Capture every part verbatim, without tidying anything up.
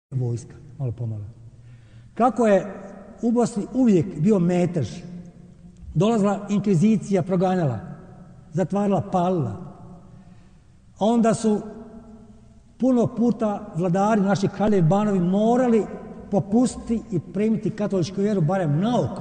vojska, malo pomalo. Kako je u Bosni uvijek bio metež, dolazila inkvizicija, proganjala, zatvarala, palila. A onda su puno puta vladari, naši kraljevi, banovi, morali popustiti i primiti katoličku vjeru barem na oko,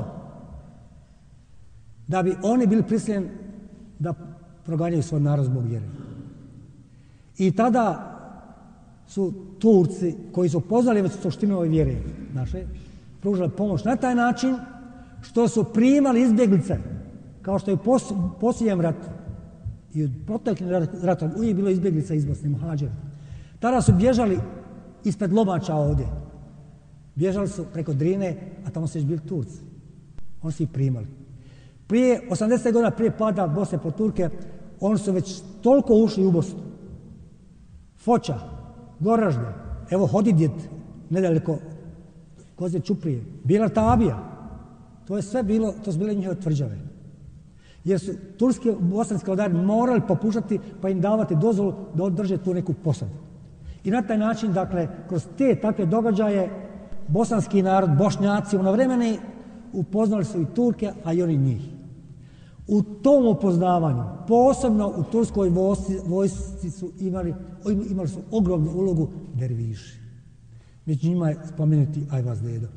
da bi oni bili prisiljeni da proganjaju svoj narod zbog vjere. I tada su Turci, koji su poznali već suštinu ove vjere naše, pružali pomoć na taj način što su primali izbjeglice, kao što je u posljednjem ratu i u proteklim ratom uvijek bilo izbjeglica iz Bosne, muhađira. Tada su bježali ispred Lomača ovdje. Bježali su preko Drine, a tamo su već bili Turci. Oni su ih primali. Prije osamdeset godina prije pada Bosne pod Turke, oni su već toliko ušli u Bosnu. Foča, Goražde, evo Hodidjet, nedaleko Kozje Čuprije, Bila Tabija. To je sve bilo, to su bile njihove tvrđave. Jer su turski bosanski vladari morali popuštati pa im davati dozvolu da održe tu neku posadu. I na taj način, dakle, kroz te takve događaje, bosanski narod, Bošnjaci, onovremeni, upoznali su i Turke, a i oni njih. U tom upoznavanju, posebno u turskoj vojsci, vojsci su imali, imali su ogromnu ulogu derviši. Među njima je spomenuti Ajvaz dedo.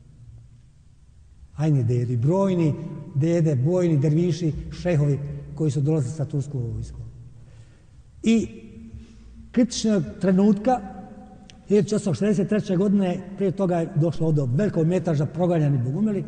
Ajni dedi, brojni dede, bojni derviši, šehovi koji su dolazili sa turskom vojskom. I kritičnog trenutka, hiljadu osamsto šezdeset treće. godine, prije toga je došlo do velikog metaža, proganjani bogumili.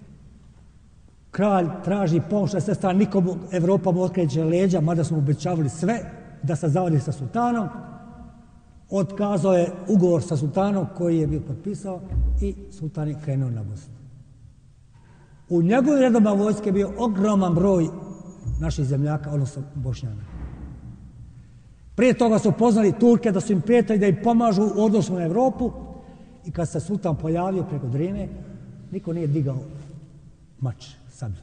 Kralj traži pomoć na sve strane, nikomu Evropa mu okreće leđa, mada smo obećavali sve da se zavadi sa sultanom. Otkazao je ugovor sa sultanom koji je bio potpisao i sultan je krenuo na Bosnu. U njegovim redovima vojske je bio ogroman broj naših zemljaka, odnosno Bošnjana. Prije toga su poznali Turke da su im prijetili da im pomažu u odnosu na Evropu i kad se sultan pojavio preko Drine, niko nije digao mač, sablju.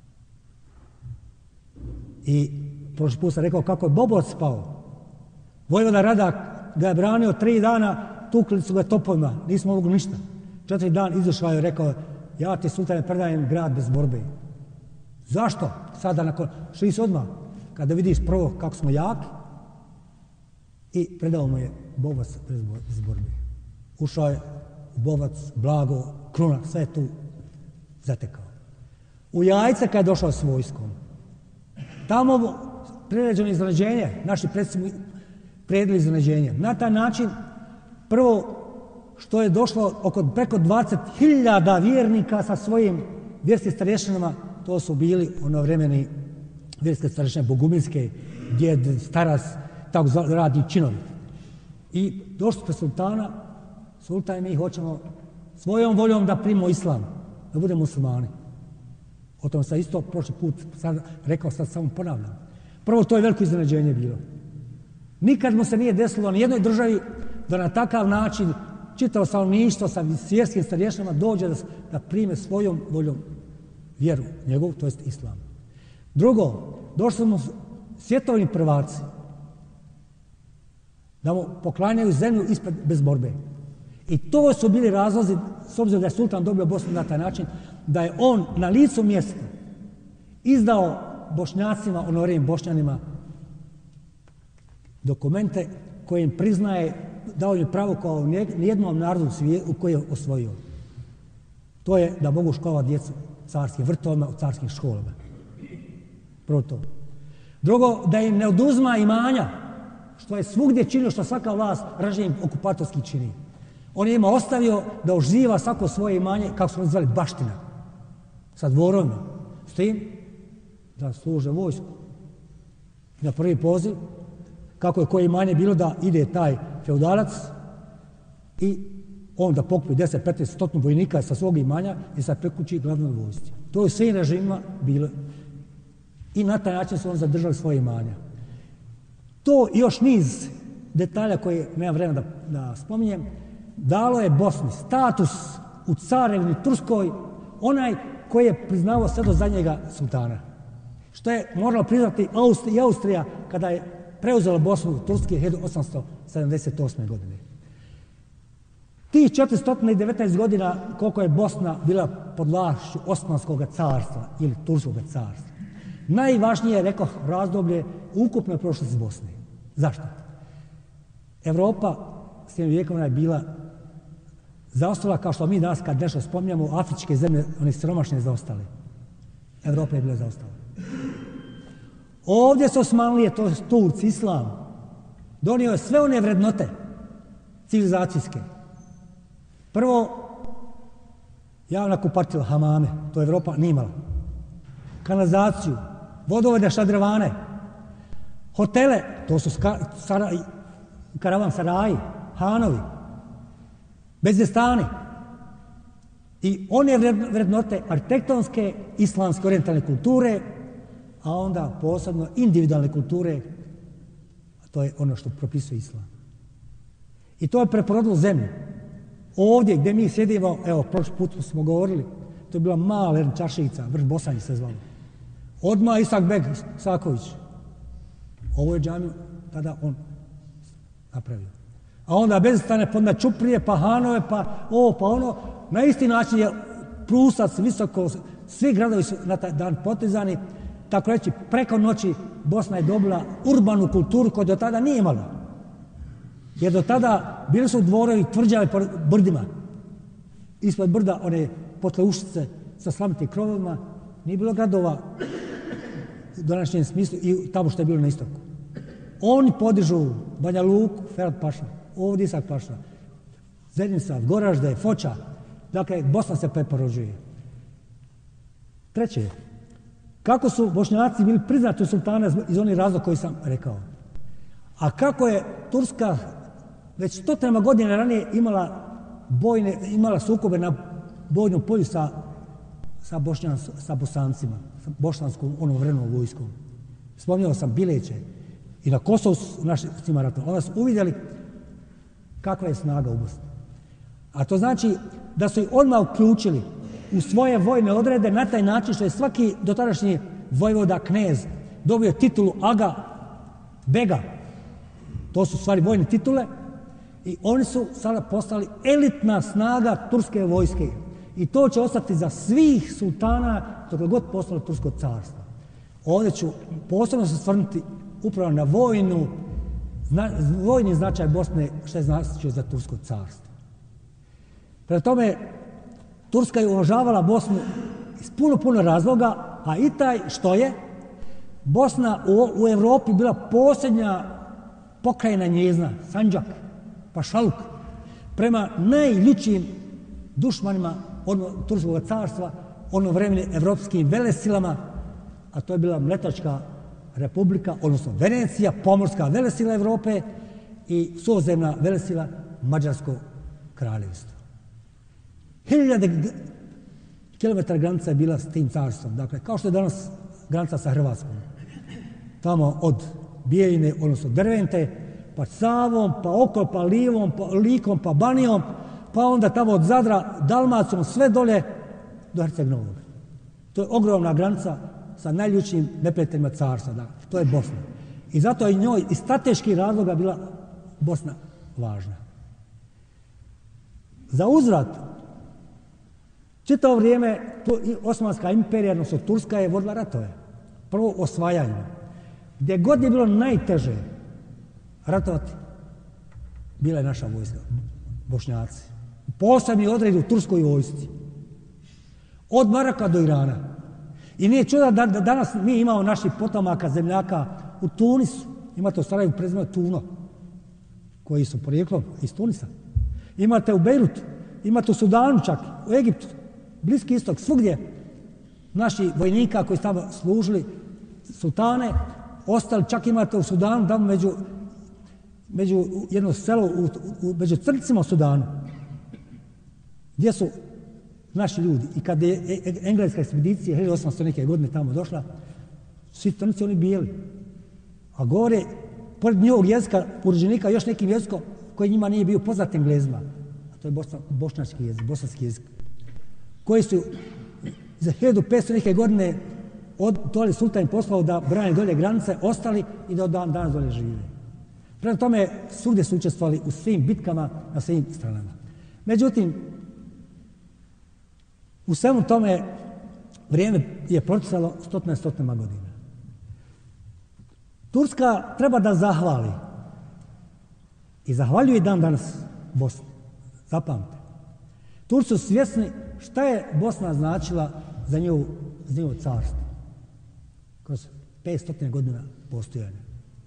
I prošli put sam rekao kako je Bobovac spao. Vojvoda Radak ga je branio tri dana, tukli su ga topovima, nismo mogli ništa. Četiri dan izašao je i rekao, ja ti sultane predajem grad bez borbe. Zašto? Sada nakon, šli se odmah, kada vidiš prvo kako smo jaki, i predao mu je Bobovac bez borbe. Ušao je u Bobovac, Blago, Kruna, sve je tu zatekao. U Jajce kad je došao s vojskom, tamo priređeno iznenađenje, naši predsjednici priredili iznenađenje. Na taj način, prvo što je došlo oko preko dvadeset hiljada vjernika sa svojim vjerskim starješinama, to su bili onovremeni vjerske starješine bogumilske, djed, staras, tako radni činovi. I došli pred sultana, sultan i mi hoćemo svojom voljom da primimo islam, da budemo muslimani. O tom sam isto prošli put sad rekao, sad samo ponavljam. Prvo, to je veliko iznenađenje bilo. Nikad mu se nije desilo na jednoj državi da na takav način čitavo stanovništvo sa vjerskim starješinama dođe da, da prime svojom voljom vjeru njegovu, to jest islam. Drugo, došli mu svjetovni prvaci da mu poklanjaju zemlju ispred bez borbe. I to su bili razlozi, s obzirom da je sultan dobio Bosnu na taj način, da je on na licu mjesta izdao Bošnjacima, onorim Bošnjanima, dokumente koje im priznaje, dao im pravo kao nijednom narodu u koji je osvojio. To je da mogu školovati djecu u carskim vrtovima, u carskim školama. Prvo to. Drugo, da im ne oduzma imanja, što je svugdje činio, što svaka vlast režim okupatorski čini. On je ima ostavio da uživa svako svoje imanje, kako smo zvali, baština, sa dvorovima, s tim da služe vojsku. Na prvi poziv, kako je koje imanje bilo da ide taj feudalac i on da pokupi deset, petnaest, sto vojnika sa svog imanja i sad prekući glavnoj vojsci. To je u svim režimima bilo. I na taj način su oni zadržali svoje imanja. To i još niz detalja koje nemam vremena da, da spominjem, dalo je Bosni status u carevini Turskoj, onaj koji je priznavao sve do zadnjega sultana. Što je moralo priznati i Austrija kada je preuzela Bosnu Turske hiljadu osamsto sedamdeset osme. godine. Tih četiristo devetnaest godina koliko je Bosna bila pod vlašću Osmanskog carstva ili Turskog carstva, najvažnije je, rekao, razdoblje ukupne prošlosti Bosne. Zašto? Evropa srednjim vjekovima je bila zaostala, kao što mi danas kad nešto spominjamo, afričke zemlje, one siromašne zaostale. Evropa je bila zaostala. Ovdje su Osmanlije, to je Turci, Islam, donio je sve one vrednote civilizacijske. Prvo, javna kupatila, hamame, to Evropa nije imala. Kanalizaciju, vodovode, šadrevane, hotele, to su ska, sara, karavan saraji, hanovi, bezestani i one vrednote arhitektonske, islamske, orijentalne kulture, a onda posebno individualne kulture, a to je ono što propisuje islam. I to je preporodilo zemlju. Ovdje gdje mi sjedimo, evo, prošli put smo govorili, to je bila mala jedna čašica, vrh Bosanji se zvalo. Odmah Isak Beg Saković. Ovo je džamiju tada on napravio. A onda bez stane podna Čuprije, pa Hanove, pa ovo, pa ono. Na isti način je Prusac, visoko, svi gradovi su na taj dan potezani. Tako reći, preko noći Bosna je dobila urbanu kulturu koju do tada nije imala. Jer do tada bili su dvorovi tvrđave po brdima. Ispod brda one potleušice sa slamitim krovovima. Nije bilo gradova u današnjem smislu i tamo što je bilo na istoku. Oni podižu Banja Luku, Ferhat Paša, ovdje Isak Paša, Zednica, Goražde, Foča. Dakle, Bosna se preporođuje. Treće, kako su Bošnjaci bili priznati u sultana iz onih razloga koji sam rekao. A kako je Turska već stotinama godina ranije imala bojne, imala sukobe na bojnom polju sa, sa, Bošnjan, sa Bosancima, sa bošanskom onom vremenom vojskom. Spominjao sam Bileće i na Kosovu su naši s njima ratovali. Onda su uvidjeli kakva je snaga u Bosni. A to znači da su ih odmah uključili u svoje vojne odrede na taj način što je svaki dotadašnji vojvoda, knez dobio titulu aga, bega. To su stvari vojne titule i oni su sada postali elitna snaga turske vojske. I to će ostati za svih sultana dok god postalo Tursko carstvo. Ovdje ću posebno se svrnuti upravo na vojnu, zna, vojni značaj Bosne što je značio za Tursko carstvo. Prema tome, Turska je uvažavala Bosnu iz puno, puno razloga, a i taj što je Bosna u, u Evropi bila posljednja pokrajina njezna, Sandžak, Pašaluk, prema najljučijim dušmanima ono, Turskog carstva, ono vremeni evropskim velesilama, a to je bila Mletačka republika, odnosno Venecija, pomorska velesila Evrope i suvozemna velesila Mađarsko kraljevstvo. Hiljade kilometara granica je bila s tim carstvom. Dakle, kao što je danas granica sa Hrvatskom. Tamo od Bijeljine, odnosno Dervente, pa Savom, pa Okol, pa Livom, pa Likom, pa Banijom, pa onda tamo od Zadra, Dalmacijom, sve dolje do Herceg Novog. To je ogromna granica sa najljučnijim neprijateljima carstva. Dakle, to je Bosna. I zato je njoj iz strateških razloga bila Bosna važna. Za uzvrat, čitavo vrijeme Osmanska imperija, odnosno Turska, je vodila ratove. Prvo osvajanje. Gdje god je bilo najteže ratovati, bila je naša vojska, Bošnjaci. Posebni odred u turskoj vojsci. Od Maraka do Irana. I nije čuda da, da danas mi imamo naših potomaka, zemljaka u Tunisu. Imate u Sarajevu prezime Tuno, koji su porijeklom iz Tunisa. Imate u Bejrutu, imate u Sudanu čak, u Egiptu, Bliski istok, svugdje naši vojnika koji su tamo služili sultane, ostali, čak imate u Sudanu, tamo među, među jedno selo, u, u, među crncima u Sudanu, gdje su naši ljudi. I kad je engleska ekspedicija hiljadu osamsto neke godine tamo došla, svi crnci oni bijeli. A govore, pored njihovog jezika, urođenika, još nekim jezikom koji njima nije bio poznat Englezima. A to je bosa, bošnjački jezik, bosanski jezik. Koji su za hiljadu petsto neke godine od dole sultan poslao da brane dolje granice, ostali i da od dan danas dolje žive. Prema tome, svugdje su učestvovali u svim bitkama na svim stranama. Međutim, u svemu tome vrijeme je proticalo stotine stotinama godina. Turska treba da zahvali i zahvaljuje dan danas Bosni. Zapamte. Turci su svjesni šta je Bosna značila za njihovo, za njihovo carstvo. Kroz petsto godina postojanja.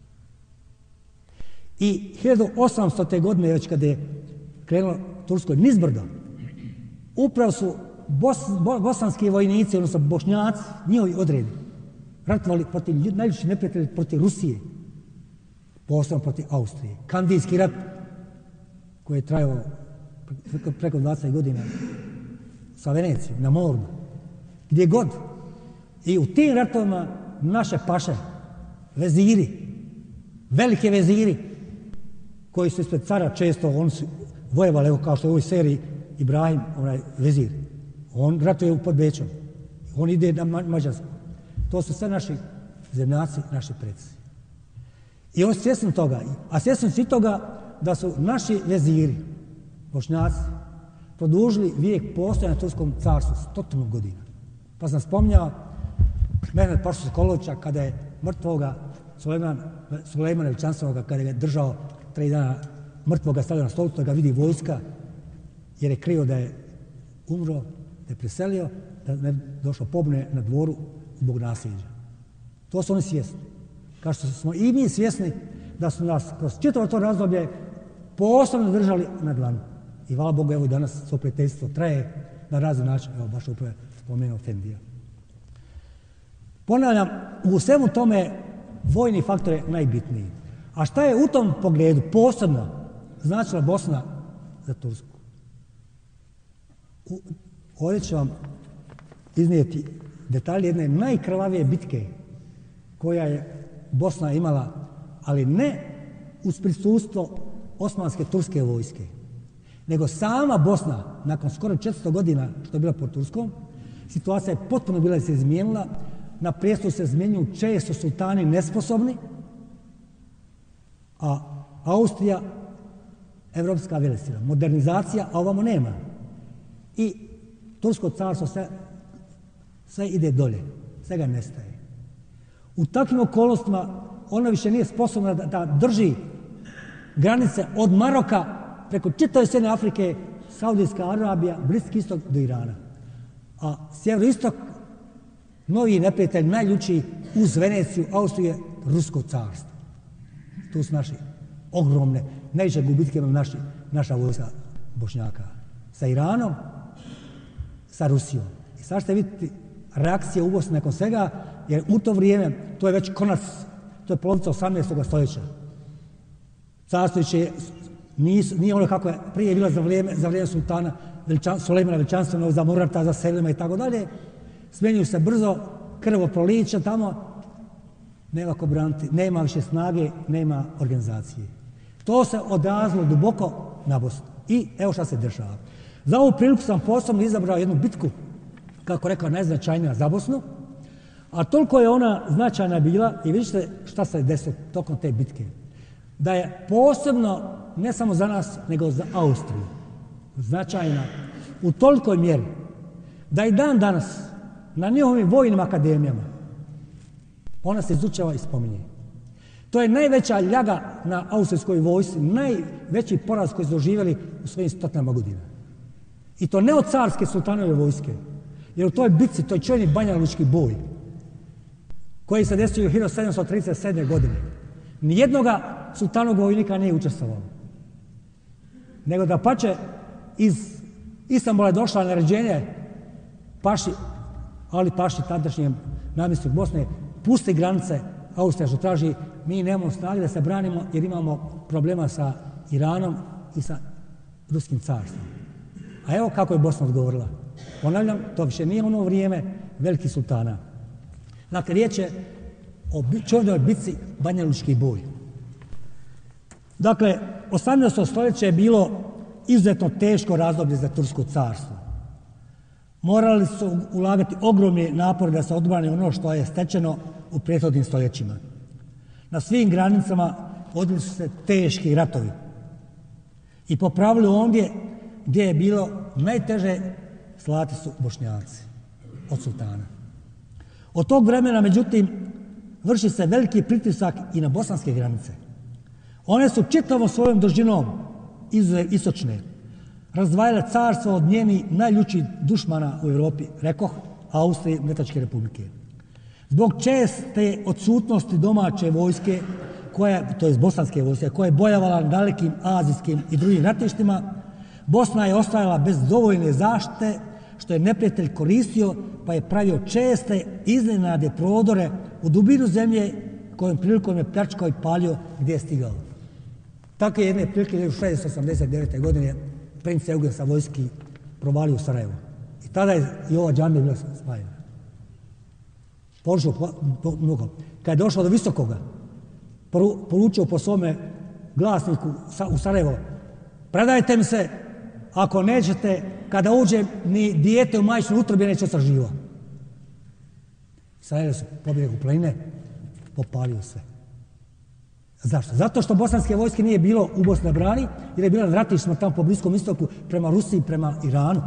I hiljadu osamstote godine, već kada je krenulo Turskoj nizbrdo, upravo su bos, bo, bosanski vojnici, odnosno Bošnjaci, njihovi odredi, ratovali protiv najljepših neprijatelja, protiv Rusije, posebno protiv Austrije. Kandijski rat koji je trajao preko dvadeset godina sa Venecijom, na moru, gdje god. I u tim ratovima naše paše, veziri, velike veziri, koji su ispred cara često, oni su vojevali, evo kao što je u ovoj seriji Ibrahim, onaj vezir. On ratuje pod Bečom. On ide na Mađarsku. To su sve naši zemljaci, naši preci. I on svjesni toga, a svjesni su i toga da su naši veziri, Bošnjaci, produžili vijek postojanja na Turskom carstvu stotinu godina. Pa sam spominjao Mehmed Pašu Sokolovića kada je mrtvoga Sulejmana Veličanstvenoga, kada je držao tri dana mrtvoga stavio na stolicu, da ga vidi vojska, jer je krio da je umro, da je preselio, da ne došao pobune na dvoru zbog nasljeđa. To su oni svjesni. Kao što smo i mi svjesni da su nas kroz čitavo to razdoblje posebno držali na dlanu. I hvala Bogu, evo i danas to prijateljstvo traje na razni način, evo baš upravo spomenuo Fendija. Ponavljam, u svemu tome vojni faktor je najbitniji. A šta je u tom pogledu posebno značila Bosna za Tursku? U, ovdje ću vam iznijeti detalje jedne najkrvavije bitke koja je Bosna imala, ali ne uz prisustvo osmanske turske vojske, nego sama Bosna, nakon skoro četiristo godina što je bila pod Turskom, situacija je potpuno bila se izmijenila, na prijestolju se izmjenjuju često sultani nesposobni, a Austrija, evropska velesila, modernizacija, a ovamo nema. I Tursko carstvo sve, sve ide dolje, sve ga nestaje. U takvim okolnostima ona više nije sposobna da, da drži granice od Maroka preko čitave Sjeverne Afrike, Saudijska Arabija, Bliski istok do Irana. A sjeveroistok, novi neprijatelj, najljučiji uz Veneciju, Austrije, Rusko carstvo. Tu su naši ogromne, najveće gubitke naši, naša vojska Bošnjaka. Sa Iranom, sa Rusijom. I sad ćete vidjeti reakcije u Bosni nakon svega, jer u to vrijeme, to je već konac, to je polovica osamnaestog stoljeća. Carstvo će, nije ono kako je prije bila za vrijeme, za vrijeme sultana Veličan, Sulejmana Veličanstvenog, za Murata, za Selima i tako dalje. Smjenjuju se brzo, krvoprolića tamo, nema ko braniti, nema više snage, nema organizacije. To se odrazilo duboko na Bosnu. I evo šta se dešava. Za ovu priliku sam posebno izabrao jednu bitku, kako rekao, najznačajnija za Bosnu, a toliko je ona značajna bila i vidite šta se desilo tokom te bitke. Da je posebno, ne samo za nas, nego za Austriju, značajna u tolikoj mjeri, da i dan danas na njihovim vojnim akademijama ona se izučava i spominje. To je najveća ljaga na austrijskoj vojsci, najveći poraz koji su doživjeli u svojim stotinama godina. I to ne od carske sultanove vojske, jer u toj bitci, to je čuveni banjalučki boj, koji se desio u hiljadu sedamsto trideset sedme. godine. Nijednoga sultanog vojnika nije učestvovalo. Nego da pače iz Istanbula je došla naređenje Paši, Ali Paši, tadašnjem namjesniku Bosne, pusti granice Austrija što traži, mi nemamo snage da se branimo jer imamo problema sa Iranom i sa Ruskim carstvom. A evo kako je Bosna odgovorila. Ponavljam, to više nije ono vrijeme velikih sultana. Dakle, riječ je o čuvenoj bitci Banjalučki boj. Dakle, osamnaesto stoljeće je bilo izuzetno teško razdoblje za Tursko carstvo. Morali su ulagati ogromne napore da se odbrane ono što je stečeno u prethodnim stoljećima. Na svim granicama vodili su se teški ratovi. I po pravilu ondje gdje je bilo najteže, slati su Bošnjaci od sultana. Od tog vremena, međutim, vrši se veliki pritisak i na bosanske granice. One su čitavom svojom dužinom izuzev istočne razdvajale carstvo od njenih najljučih dušmana u Europi, rekoh, Austrije, Mletačke republike. Zbog česte odsutnosti domaće vojske, koja, to je bosanske vojske, koja je bojavala na dalekim azijskim i drugim ratištima, Bosna je ostajala bez dovoljne zaštite, što je neprijatelj koristio, pa je pravio česte iznenade prodore u dubinu zemlje, kojom prilikom je pljačkao i palio gdje je stigao. Tako je jedne prilike hiljadu šesto osamdeset devete. godine princ Eugen Savojski provalio u Sarajevo. I tada je i ova džamija bila spaljena. Poručio mnogo. Kad je došao do Visokoga, poručio po svome glasniku u Sarajevo: predajte mi se, ako nećete, kada uđe ni dijete u majčinu utrobi neće ostati živo. Sarajevo su pobjegli u planine, popalio sve. Zašto? Zato što bosanske vojske nije bilo u Bosni na brani, jer je bila na ratištima tamo po Bliskom istoku, prema Rusiji, prema Iranu.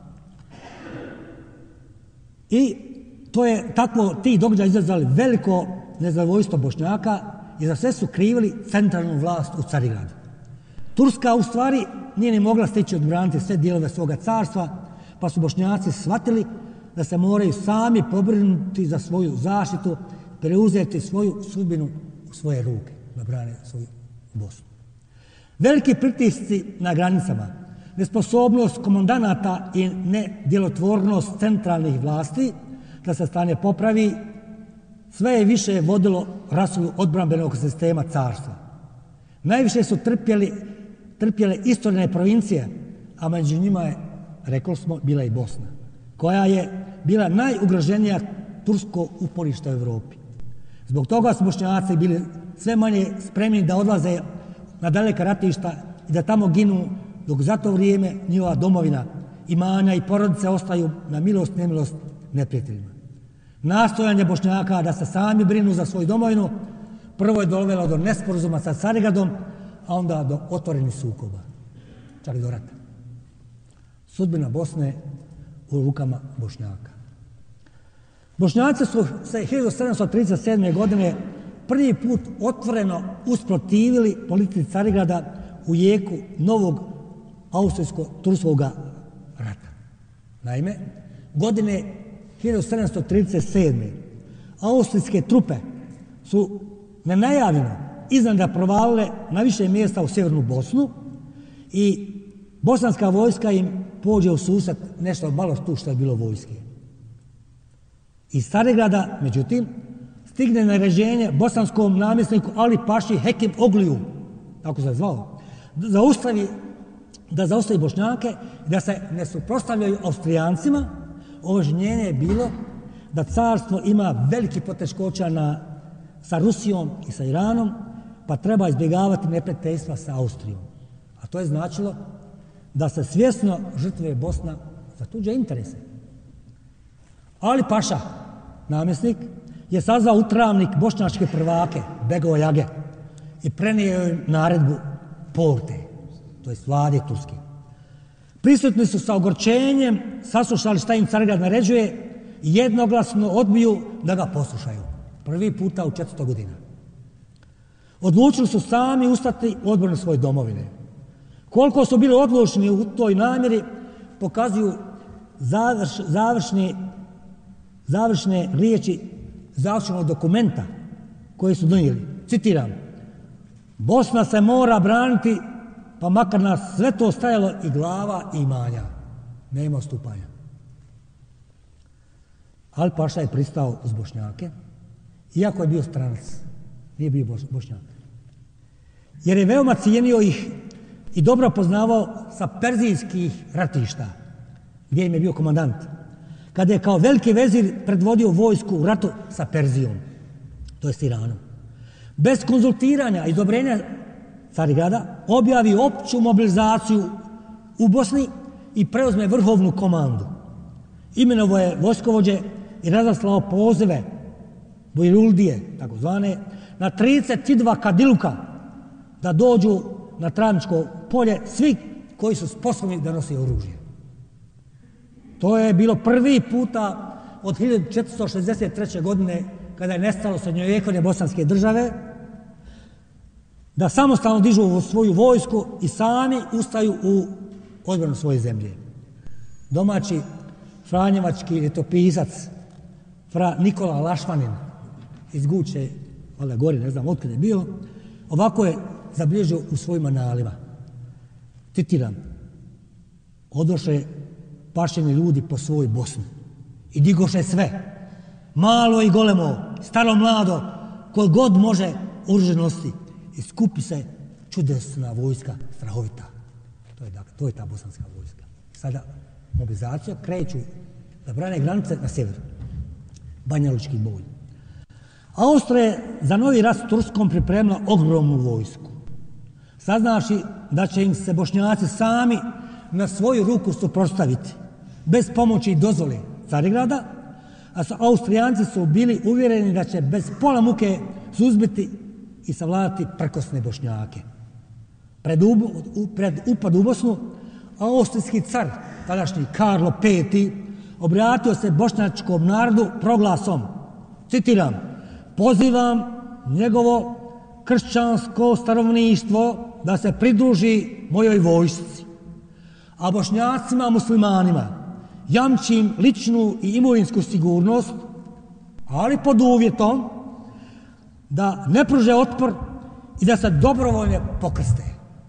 I to je tako, ti događaji izazvali veliko nezadovoljstvo Bošnjaka i za sve su krivili centralnu vlast u Carigradu. Turska u stvari nije ni mogla stići odbraniti sve dijelove svoga carstva, pa su Bošnjaci shvatili da se moraju sami pobrinuti za svoju zaštitu, preuzeti svoju sudbinu u svoje ruke, da brane svoju Bosnu. Veliki pritisci na granicama, nesposobnost komandanata i nedjelotvornost centralnih vlasti da se stanje popravi, sve je više vodilo rasulu odbrambenog sistema carstva. Najviše su trpjeli, trpjele istočne provincije, a među njima je, rekli smo, bila i Bosna, koja je bila najugroženija tursko uporište u Europi. Zbog toga su Bošnjaci bili sve manje spremni da odlaze na daleka ratišta i da tamo ginu, dok za to vrijeme njihova domovina, imanja i porodice ostaju na milost i nemilost neprijateljima. Nastojanje Bošnjaka da se sami brinu za svoju domovinu prvo je dovelo do nesporazuma sa Carigradom, a onda do otvorenih sukoba, čak i do rata. Sudbina Bosne u rukama Bošnjaka. Bošnjaci su se hiljadu sedamsto trideset sedme. godine prvi put otvoreno usprotivili politici Carigrada u jeku novog austrijsko-turskog rata. Naime, godine hiljadu sedamsto trideset sedme. austrijske trupe su nenajavljeno iznenada provalile na više mjesta u sjevernu Bosnu i bosanska vojska im pođe u susret nešto malo tu što je bilo vojske. Iz Carigrada, međutim, stigne naređenje bosanskom namjesniku Ali Paši Hekim Ogliju, tako se zvao, zaustavi, da zaustavi Bošnjake i da se ne suprotstavljaju Austrijancima. Ovožnjenje je bilo da carstvo ima veliki poteškoća na, sa Rusijom i sa Iranom, pa treba izbjegavati neprijateljstva sa Austrijom. A to je značilo da se svjesno žrtvuje Bosna za tuđe interese. Ali Paša, namjesnik, je sazvao u Travnik bošnjačke prvake, begove jage, i prenio im naredbu porte, to je vlade turske. Prisutni su sa ogorčenjem saslušali šta im Carigrad naređuje i jednoglasno odbiju da ga poslušaju. Prvi puta u četiristo godina. Odlučili su sami ustati u odbranu svoje domovine. Koliko su bili odlučni u toj namjeri pokazuju završ, završne, završne riječi završenog dokumenta koje su donijeli. Citiram: Bosna se mora braniti, pa makar nas sve to stajalo i glava i imanja. Nema odstupanja. Ali Paša je pristao uz Bošnjake, iako je bio stranac, nije bio Bošnjak. Jer je veoma cijenio ih i dobro poznavao sa perzijskih ratišta, gdje im je bio komandant, kada je kao veliki vezir predvodio vojsku u ratu sa Perzijom, to je s Iranom. Bez konzultiranja i odobrenja Carigrada objavi opću mobilizaciju u Bosni i preuzme vrhovnu komandu. Imenovao je vojskovođe i razaslao pozive Bojruldije, takozvane, na trideset dva kadiluka da dođu na Travničko polje svi koji su sposobni da nose oružje. To je bilo prvi puta od hiljadu četiristo šezdeset treće. godine kada je nestalo srednjovjekovne bosanske države, da samostalno dižu svoju vojsku i sami ustaju u odbranu svoje zemlje. Domaći franjevački ljetopisac fra Nikola Lašmanin iz Guče, valjda gori, ne znam otkada je bio, ovako je zabilježio u svojim analima. Citiram: odoše pašeni ljudi po svoj Bosnu i digoše sve, malo i golemo, staro mlado, koji god može oružje nositi, i skupi se čudesna vojska, strahovita. To je, dakle, to je ta bosanska vojska. Sada mobilizacija kreću da brane granice na sjeveru. Banja Lučki boj. Austrija je za novi rat s Turskom pripremila ogromnu vojsku. Saznaši da će im se Bošnjaci sami na svoju ruku suprotstaviti, bez pomoći i dozvole Carigrada, a Austrijanci su bili uvjereni da će bez pola muke suzbiti i savladati prkosne Bošnjake. Pred, u, pred upad u Bosnu, austrijski car, tadašnji Karlo Peti, obratio se bošnjačkom narodu proglasom, citiram: pozivam njegovo kršćansko stanovništvo da se pridruži mojoj vojsci, a Bošnjacima muslimanima jamčim ličnu i imovinsku sigurnost, ali pod uvjetom da ne pruže otpor i da se dobrovoljno pokrste.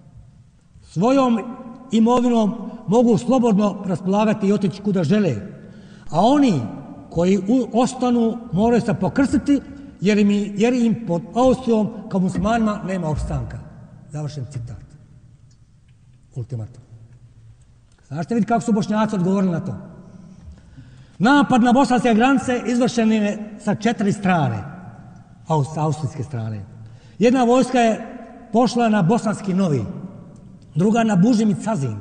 Svojom imovinom mogu slobodno raspolagati i otići kuda žele, a oni koji ostanu moraju se pokrstiti jer im, jer im pod Austrijom kao muslimanima nema opstanka. Završen citat. Ultimatum. Znašte vidjeti kako su Bošnjaci odgovorili na to? Napad na bosanske granice izvršen je sa četiri strane, sa austrijske strane. Jedna vojska je pošla na Bosanski Novi, druga na Bužim i Cazin,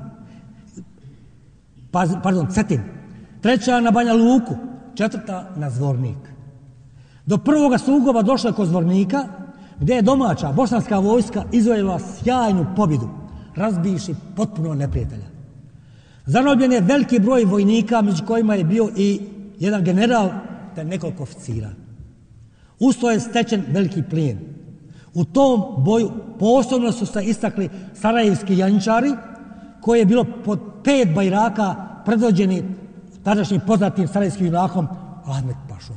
pardon, Cetin, treća na Banja Luku, četvrta na Zvornik. Do prvoga sukoba došlo je kod Zvornika, gdje je domaća bosanska vojska izvojila sjajnu pobjedu, razbivši potpuno neprijatelja. Zarobljen je veliki broj vojnika, među kojima je bio i jedan general te nekoliko oficira. Usto je stečen veliki plijen. U tom boju posebno su se istakli sarajevski janjičari, koji je bilo pod pet bajraka predvođeni tadašnjim poznatim sarajevskim junakom Ahmet Pašom.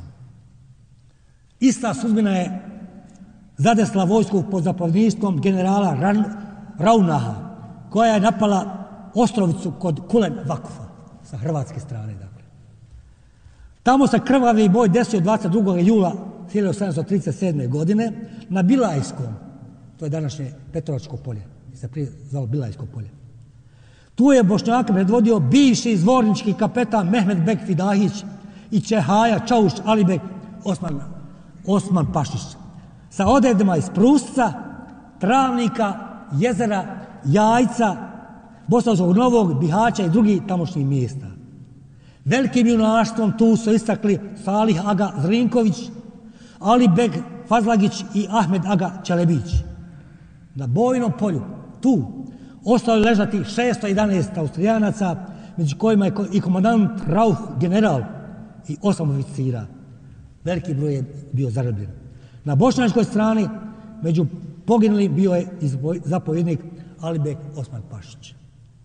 Ista sudbina je zadesla vojsku pod zapovjedništvom generala Raunaha, koja je napala Ostrovicu kod Kulen Vakufa, sa hrvatske strane, dakle. Tamo se krvavi boj desio dvadeset drugog jula hiljadu sedamsto trideset sedme. godine na Bilajskom, to je današnje Petrovačko polje, se prije zvalo Bilajsko polje. Tu je Bošnjaka predvodio bivši zvornički kapetan Mehmed Bek Fidahić i Čehaja Čauš Alibek Osman, Osman Pašić, sa odredima iz Prusca, Travnika, Jezera, Jajca, Bosanskog Novog, Bihaća i drugih tamošnjih mjesta. Velikim junaštvom tu su istakli Salih Aga Zrinković, Ali Beg Fazlagić i Ahmed Aga Čelebić. Na bojnom polju, tu, ostali ležati šesto jedanaest Austrijanaca, među kojima je i komandant Rauch general i osam oficira. Veliki broj je bio zarobljen. Na bošnjačkoj strani, među poginulim bio je zapovjednik Alibek Osman Pašić.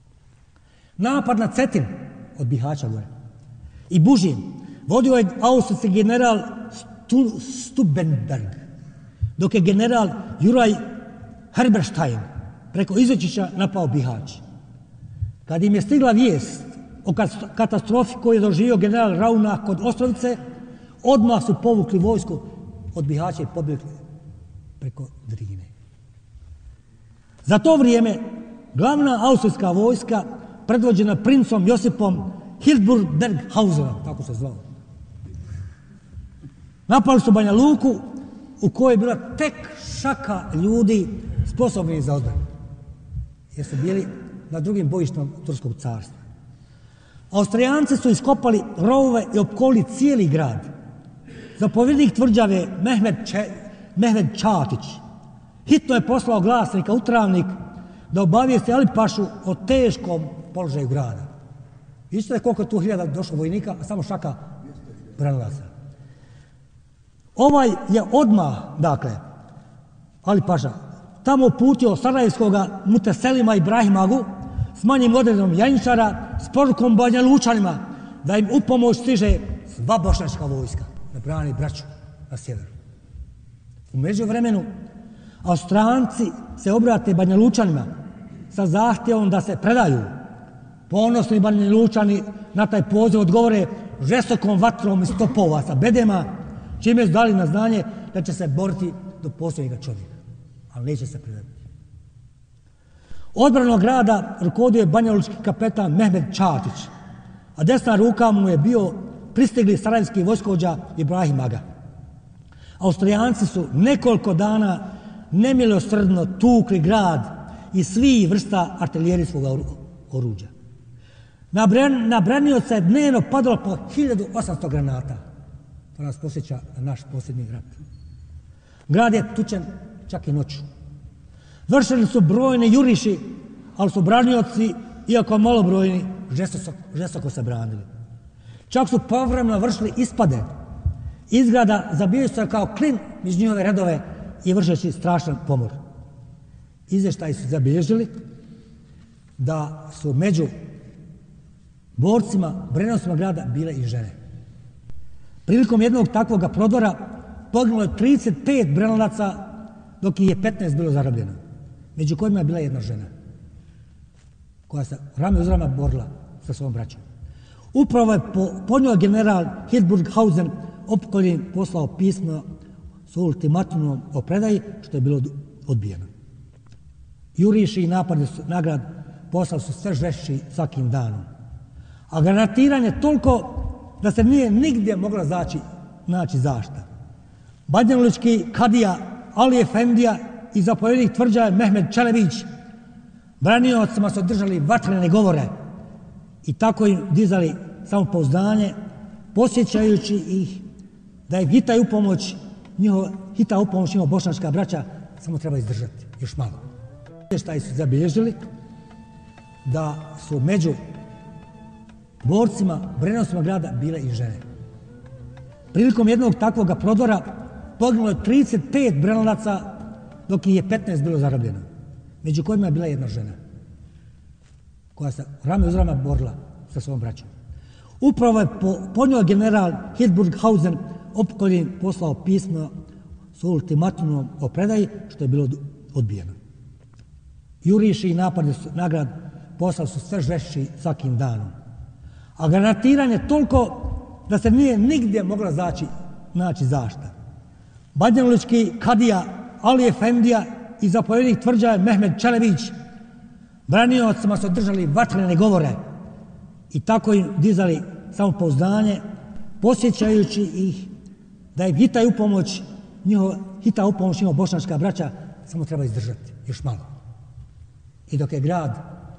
Napad na Cetin od Bihaća gore i Bužim vodio je austrijski general Stubenberg, dok je general Juraj Herberstein preko Izočića napao Bihać. Kad im je stigla vijest o katastrofi koju je doživio general Rauna kod Ostrovice, odmah su povukli vojsku od Bihaća i pobjegli preko Drine. Za to vrijeme glavna austrijska vojska, predvođena princom Josipom Hildburg-Berghausenom, tako se zvao, napali su Banja Luku, u kojoj je bila tek šaka ljudi sposobni za odbranu, jer su bili na drugim bojištima Turskog carstva. Austrijanci su iskopali rovove i opkolili cijeli grad. Zapovjednik tvrđave Mehmed, Če, Mehmed Čatić hitno je poslao glasnika u Travnik da obavijesti Alipašu o teškom položaju grada. Vidite koliko je tu hiljada došlo vojnika, a samo šaka branilaca. Ovaj je odmah, dakle, Alipaša, tamo uputio sarajevskoga Muteselima Ibrahimagu s manjim odredom janjičara, s porukom Banja Lučanima da im u pomoć stiže sva bošnjačka vojska da brani braću na sjeveru. U međuvremenu Austrijanci se obrate Banja Lučanima sa zahtjevom da se predaju. Ponosni Banja Lučani na taj poziv odgovore žestokom vatrom iz topova sa bedema, čime su dali na znanje da će se boriti do posljednjega čovjeka, ali neće se predati. Odbranom grada rukovodio je banjalučki kapetan Mehmed Čatić, a desna ruka mu je bio pristigli sarajevski vojskovođa Ibrahim Aga. Austrijanci su nekoliko dana nemilosrdno tukli grad i svih vrsta artiljerijskog oruđa. Na, bran, na branioca je dnevno padalo po hiljadu osamsto granata. To nas posjeća na naš posljednji rat. Grad je tučen čak i noću. Vršeni su brojni juriši, ali su branioci, iako malobrojni, žestoko, žestoko se branili. Čak su povremeno vršili ispade iz grada, zabijaju se kao klin među njihove redove i vršeći strašan pomor. Izvještaji su zabilježili da su među borcima, braniocima grada bile i žene. Prilikom jednog takvog prodora poginulo je trideset pet branilaca, dok ih je petnaest bilo zarobljeno, među kojima je bila jedna žena koja se rame uz rame borila sa svojom braćom. Upravo je po, po njoj general Hildburghausen opkoljen poslao pismo s ultimatumom o predaji, što je bilo odbijeno. Juriši i napadi su, nagrad poslali su sve žešći svakim danom. A granatiranje toliko da se nije nigdje mogla zaći, naći zašta. Banjalučki kadija Ali Efendija i zapovjednik tvrđave Mehmed Čelebić braniocima su održali vatrene govore i tako im dizali samopouzdanje, posjećajući ih da je hita u pomoć njihova, hita u pomoć njihova bošnjačka braća, samo treba izdržati još malo. Izvještaji su zabilježili da su među borcima, braniocima grada bile i žene. Prilikom jednog takvog prodora poginulo je trideset pet branilaca, dok ih je petnaest bilo zarobljeno, među kojima je bila jedna žena koja se rame uz rame borila sa svojom braćom. Upravo je po, po njoj general Hildburghausen opkoljen poslao pismo s ultimatumom o predaji, što je bilo odbijeno. Juriši i napadi su, nagrad poslali su sve žešći svakim danom. A granatiranje toliko da se nije nigdje mogla zaći, naći zašta. Banjalučki kadija Ali Efendija i zapovjednik tvrđave Mehmed Čelebić braniocima su održali vatrene govore i tako im dizali samopouzdanje, posjećajući ih da je hita u pomoć njihova, hita u pomoć njihova bošnjačka braća, samo treba izdržati još malo. I dok je grad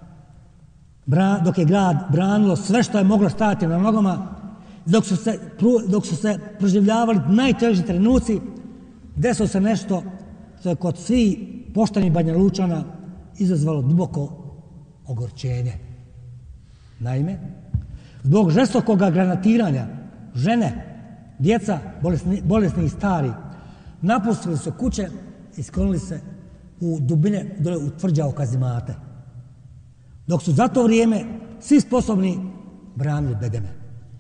Bra, dok je grad branilo sve što je moglo stajati na nogama, dok su se, dok su se proživljavali najteži trenuci, desilo se nešto što je kod svih poštenih Banjalučana izazvalo duboko ogorčenje. Naime, zbog žestokog granatiranja žene, djeca, bolesni, bolesni i stari napustili su kuće i sklonili se u dubine dole u tvrđavu kazimate. Dok su za to vrijeme svi sposobni branili bedeme.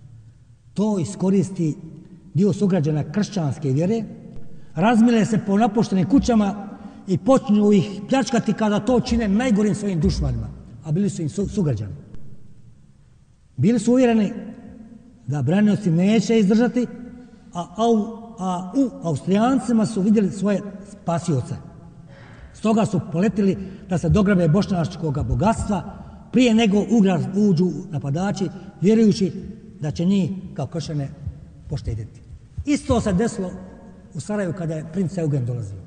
To iskoristi dio sugrađana kršćanske vjere, razmile se po napuštenim kućama i počinju ih pljačkati kada to čine najgorim svojim dušmanima, a bili su im su, sugrađani. Bili su uvjereni da branioci neće izdržati, a, a, a u Austrijancima su vidjeli svoje spasioce. Stoga su poletili da se dograbe bošnjačkog bogatstva prije nego u grad uđu napadači, vjerujući da će njih kao kršćane poštedjeti. Isto se desilo u Sarajevu kada je princ Eugen dolazio.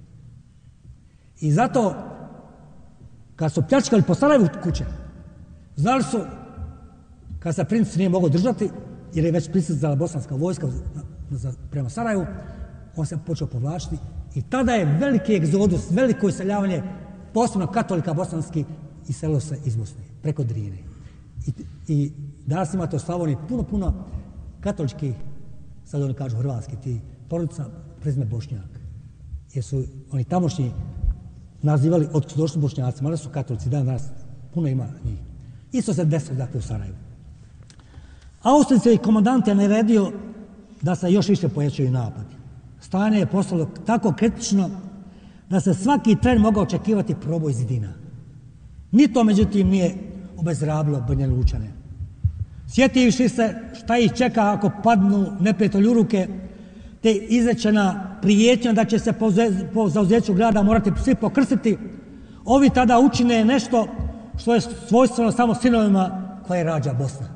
I zato, kad su pljačkali po Sarajevu kuće, znali su, kad se princ nije mogao držati, jer je već pristizala bosanska vojska prema Sarajevu, on se počeo povlačiti i tada je veliki egzodus, veliko iseljavanje posebno katolika bosanski, iselilo se iz Bosne, preko Drine. I, i danas imate u Slavoniji puno, puno katoličkih, sad oni kažu hrvatski, ti porodica prezime Bošnjak. Jer su oni tamošnji nazivali, od su došli Bošnjaci, mada su katolici, dan danas puno ima njih. Isto se desilo dakle u Sarajevu. Austrijski komandant je naredio da se još više pojačaju napadi. Stanje je postalo tako kritično da se svaki tren mogao očekivati proboj zidina. Ni to, međutim, nije obezhrabilo Banja Lučane. Sjetivši se šta ih čeka ako padnu neprijatelju u ruke, te izrečena prijetnja da će se po, po zauzeću grada morati svi pokrstiti, ovi tada učine nešto što je svojstveno samo sinovima koje rađa Bosna.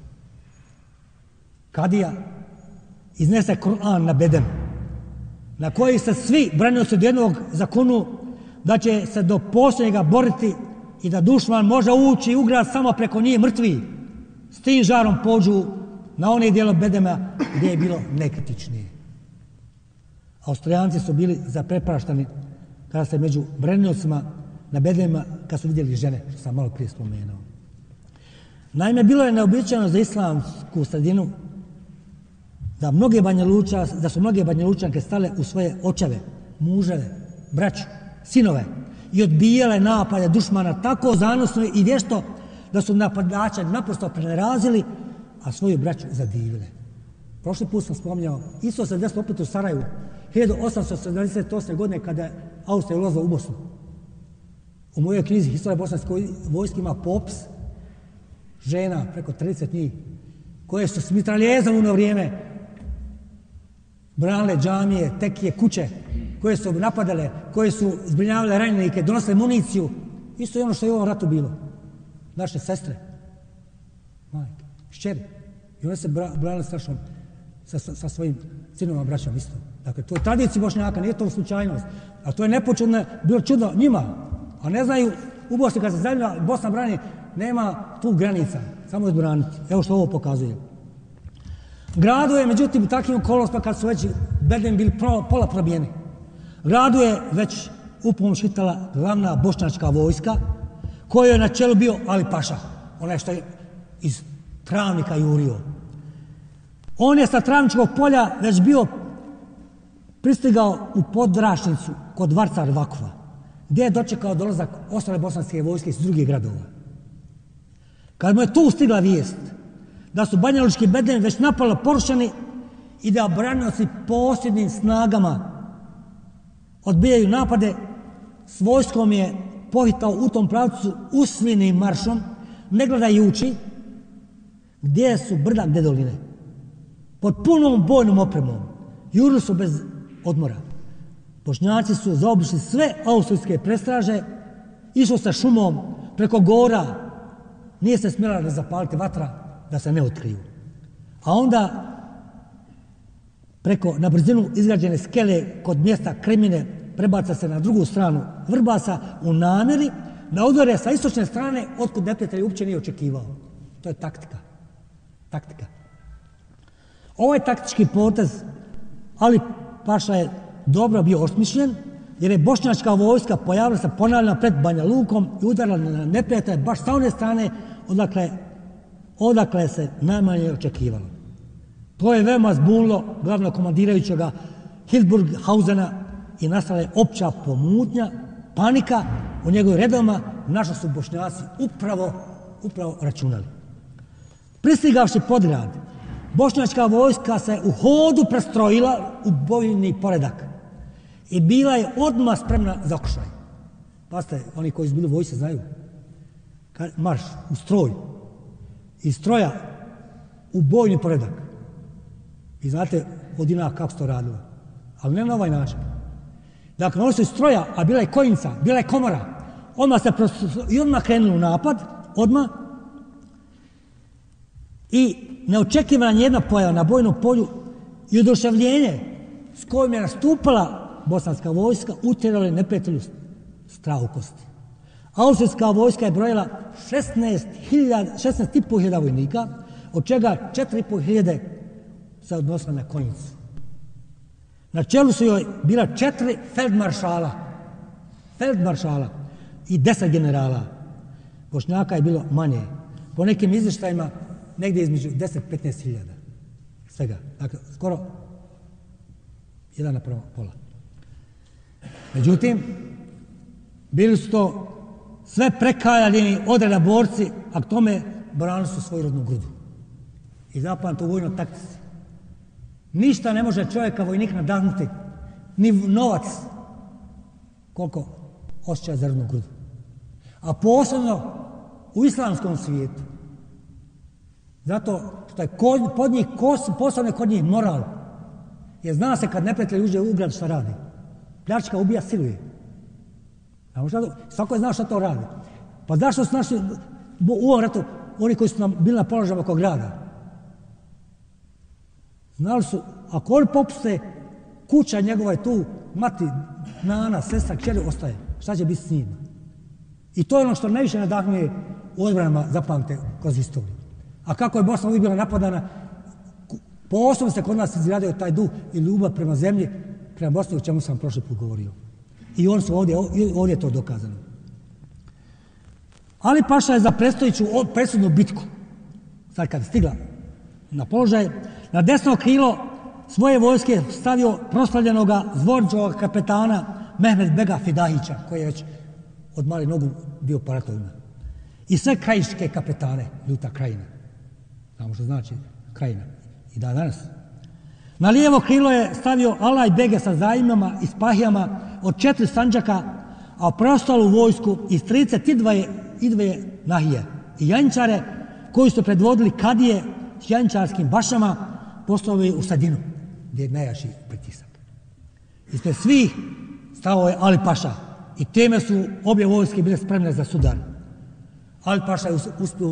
Kadija iznese Kur'an na bedem, na koji se svi branioci do jednog zakunu da će se do posljednjega boriti i da dušman može ući u grad samo preko njih mrtvi. S tim žarom pođu na onaj dijelo bedema gdje je bilo nekritičnije. Austrijanci su bili zaprepašteni kada se među braniocima na bedemima, kad su vidjeli žene, što sam malo prije spomenuo. Naime, bilo je neobičajno za islamsku sredinu da, mnoge Banja Luča, da su mnoge Banja Lučanke stale u svoje očeve, muževe, braću, sinove i odbijale napade dušmana tako zanosno i vješto da su napadača naprosto prenerazili, a svoju braću zadivile. Prošli put sam spominjao, isto se desilo opet u Sarajevu, hiljadu osamsto sedamdeset osme. godine kada je Austrija ulazila u Bosnu. U mojoj knjizi Historija bosanske vojske ima popis žena, preko trideset njih, koje su s mitraljezom u ono vrijeme branile džamije, tekije, kuće, koje su napadale, koje su zbrinjavale ranjenike, donosile municiju. Isto je ono što je u ovom ratu bilo. Naše sestre, majke, šćeri. I one se branile strašno sa, sa svojim sinovima, braćom isto. Dakle, to je tradicija Bošnjaka, nije to slučajnost. A to je nepočudno, bilo čudno njima. A ne znaju, u Bosni kad se zajedno Bosna brani, nema tu granica, samo je braniti. Evo što ovo pokazuje. Gradu je, međutim, u takvim okolnostima kad su već bedem bili pola probijeni. Gradu je već upomoć hitala glavna bošnjačka vojska, kojoj je na čelu bio Ali Paša, onaj što je iz Travnika jurio. On je sa Travničkog polja već bio pristigao u Podrašnicu kod Varcar Vakova, gdje je dočekao dolazak ostale bosanske vojske iz drugih gradova. Kad mu je tu stigla vijest da su banjalučki bedemi već napalo porušeni i da branioci posljednim snagama odbijaju napade, s vojskom je pohitao u tom pravcu usvijenim maršom, ne gledajući gdje su brda, gdje doline. Pod punom bojnom opremom jurili su bez odmora. Bošnjaci su zaobišli sve austrijske prestraže, išlo sa šumom preko gora, nije se smjela da zapaliti vatra da se ne otkriju. A onda preko na brzinu izgrađene skele kod mjesta Kremine prebaca se na drugu stranu Vrbasa u namjeri da udare sa istočne strane otkud neprijatelj uopće nije očekivao. To je taktika. Taktika. Ovaj taktički potez Ali Paša je dobro bio osmišljen, jer je bošnjačka vojska pojavila se ponavljena pred Banja Lukom i udarala na neprijatelje baš sa one strane odakle, odakle se najmanje očekivalo. To je veoma zbunilo glavno komandirajućega Hildburghausena i nastala je opća pomutnja, panika u njegovim redovima, na što su Bošnjaci upravo, upravo računali. Pristigavši pod grad, bošnjačka vojska se u hodu prestrojila u bojni poredak i bila je odmah spremna za okršaj. Pazite, oni koji su bili u vojsci znaju. Marš u stroj, iz stroja u bojni poredak. I znate od ina kako se to radilo. Ali ne na ovaj način. Dakle, oni su iz stroja, a bila je konjica, bila je komora. Odmah se i odmah krenuli u napad, odmah. I neočekivana jedna pojava na bojnom polju i oduševljenje s kojim je nastupala bosanska vojska utjerali neprijatelju strah u kosti. Austrijska vojska je brojila šesnaest i po hiljada vojnika, od čega četiri i po hiljade se odnosila na konjicu. Na čelu su joj bila četiri feldmaršala. Feldmaršala. i deset generala. Bošnjaka je bilo manje. Po nekim izvještajima negdje između deset do petnaest hiljada. Svega. Dakle, skoro jedan napravo pola. Međutim, bili su to sve prekaljeni odreda borci, a k tome branili su svoju rodnu grudu. I zapamte u vojnoj taktici. Ništa ne može čovjeka vojnik nadahnuti, ni novac, koliko osjećaja za rodnu grudu. A posebno u islamskom svijetu. Zato što je kod, pod njih, posebno kod njih moral. Jer zna se kad neprijatelj uđe u grad šta radi. Pljačka, ubija, siluje. Svako je znao šta to radi. Pa zašto su naši u ovom ratu, oni koji su nam bili na položaju oko grada? Znali su, ako oni popuste, kuća njegova je tu, mati, nana, sestra, kćeri, ostaje. Šta će biti s njima? I to je ono što najviše nadahnuje u odbranama, zapamte, kroz istoriju. A kako je Bosna uvijek bila napadana, posebno se kod nas izgradio taj duh i ljubav prema zemlji, prema Bosni, o čemu sam prošli put govorio. I oni su ovdje, ovdje je to dokazano. Ali Paša je za predstojiću presudnu bitku, sad kad je stigla na položaj, na desno krilo svoje vojske stavio proslavljenoga Zvorničovog kapetana Mehmed Bega Fidahića, koji je već od mali nogu bio po ratovima. I sve krajiške kapetane, Ljuta krajina. Znamo što znači krajina. I da danas. Na lijevo krilo je stavio Alaj Bege sa zajmama i spahijama od četiri sanđaka, a preostalu vojsku iz trideset dvije nahije i janjčare koji su predvodili kadije s janjčarskim bašama postavili u sredinu, gdje je najjači pritisak. Ispred svih stao je Ali Paša i teme su obje vojske bile spremne za sudar. Ali Paša je uspio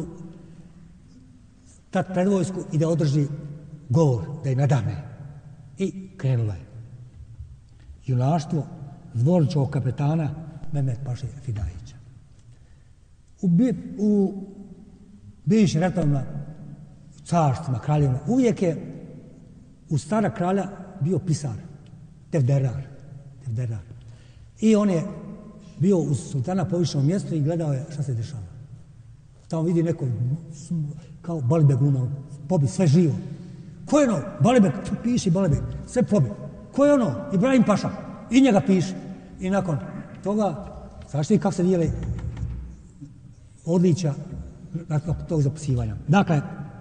stati pred vojsku i da održi govor, da je nadahne. I krenula je. Junaštvo Zvorničovog kapetana Mehmed Paše Fidahića. U, u bivšim ratovima, carstvima, kraljevima, uvijek je u stara kralja bio pisar, tevderar. tevderar. I on je bio u sultana povišenom mjestu i gledao je šta se dešava. Tamo vidi neko kao Balibek uno, pobi sve živo. Ko je ono? Balibek, piši Balibek, sve pobi. Ko je ono? Ibrahim Paša. I njega piši. I nakon toga, znaš ti kako se dijeli odličja nakon tog zapisivanja. Dakle,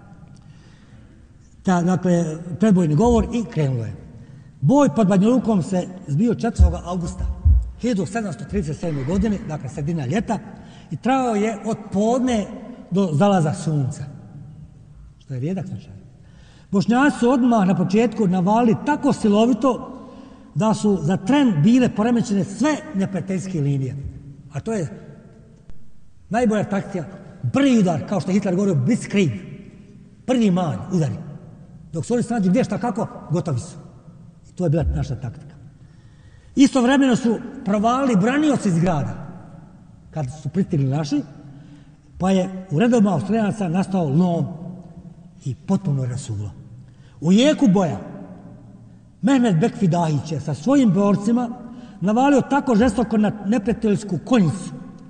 ta, dakle, predbojni govor i krenulo je. Boj pod Banja Lukom se zbio četvrtog augusta hiljadu sedamsto trideset sedme. godine, dakle sredina ljeta, i trajao je od podne do zalaza sunca. Što je rijedak slučaj. Bošnjaci su odmah na početku navalili tako silovito da su za tren bile poremećene sve neprijateljske linije. A to je najbolja taktika, prvi udar, kao što je Hitler govorio, blitzkrieg, prvi manj, udari. Dok su oni snađi gdje šta kako, gotovi su. I to je bila naša taktika. Istovremeno su provalili branioci iz grada, kad su pristigli naši, pa je u redovima Austrijanaca nastao lom i potpuno rasulo. U jeku boja Mehmed Bek Fidahić je sa svojim borcima navalio tako žestoko na neprijateljsku konjicu